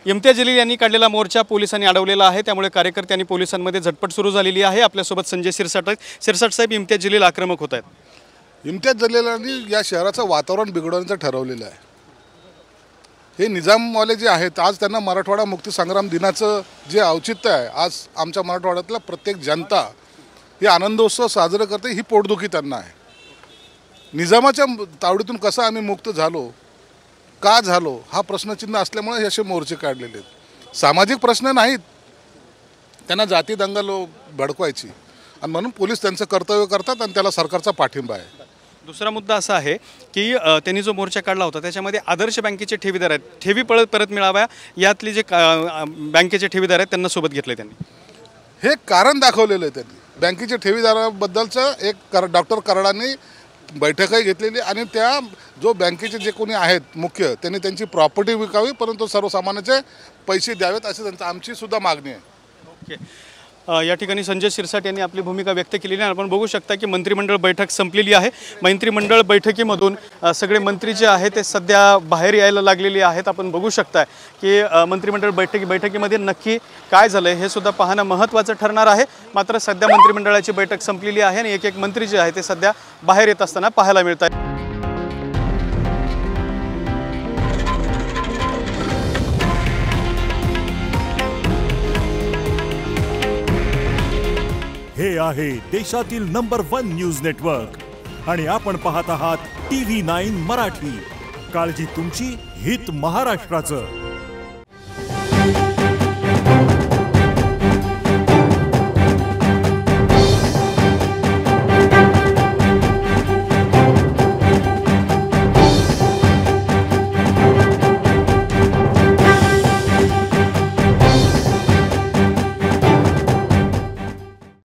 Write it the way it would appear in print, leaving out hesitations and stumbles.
इम्तियाज जलील यांनी काढलेला मोर्चा पोलिसांनी अडवलेला आहे, त्यामुळे कार्यकर्त्यांनी पोलिसांमध्ये झटपट सुरू झालेली आहे। आपल्यासोबत संजय शिरसाट आहेत। शिरसाट साहेब, इम्तियाज जलील आक्रमक होत आहेत। इम्तियाज जलीलांनी या शहराचं वातावरण बिघडवण्याचं ठरवलेलं आहे। हे निजामवाले जे आहेत, आज त्यांना मराठवाडा मुक्ती संग्राम दिनाचं जे औचित्य आहे, आज आमच्या मराठवाड्यातला प्रत्येक जनता हे आनंदोत्सव साजरे करते, ही पोटदुखी त्यांना आहे। निजामाच्या तावडीतून कसं आम्ही मुक्त झालो, का झालो, हा प्रश्नचिन्ह असल्यामुळे हे असे मोर्चे काढलेले आहेत। सामाजिक प्रश्न नाहीत, त्यांना जाती दंगल भडकवायची, आणि म्हणून पोलीस त्यांचं कर्तव्य करतात आणि त्याला सरकारचा पाठिंबा आहे। दुसरा मुद्दा असा आहे की त्यांनी जो मोर्चा काढला होता त्याच्यामध्ये आदर्श बँकेचे ठेवीदार आहेत, ठेवी परत मिळाव्या यातले जे बँकेचे ठेवीदार आहेत त्यांना सोबत घेतले त्यांनी। हे कारण दाखवलेलं आहे त्यांनी। बँकेच्या ठेवीदाराबद्दलचं एक डॉक्टर कराडांनी बैठकही घेतलेली, आणि त्या जो बँकेचे जे कोणी आहेत मुख्य, त्यांनी त्यांची प्रॉपर्टी विकावी, परंतु सर्वसामान्याचे पैसे द्यावेत, अशी त्यांची आमची सुद्धा मागणी आहे। ओके, या ठिकाणी संजय शिरसाट यांनी आपली भूमिका व्यक्त केलेली आहे। आपण बघू शकता की मंत्रिमंडळ बैठक संपलेली आहे। मंत्रिमंडळ बैठकीमधून सगळे मंत्री जे आहेत ते सध्या बाहेर यायला लागलेले आहेत। आपण बघू शकता की मंत्रिमंडळ बैठकीमध्ये नक्की काय झालं हे सुद्धा पाहणं महत्त्वाचं ठरणार आहे। मात्र सध्या मंत्रिमंडळाची बैठक संपलेली आहे आणि एक मंत्री जे आहे ते सध्या बाहेर येत असताना पाहायला मिळत आहे। हे आहे देशातील नंबर 1 न्यूज नेटवर्क आणि आपण पाहत आहात TV9 मराठी। काळजी तुमची, हित महाराष्ट्राचं।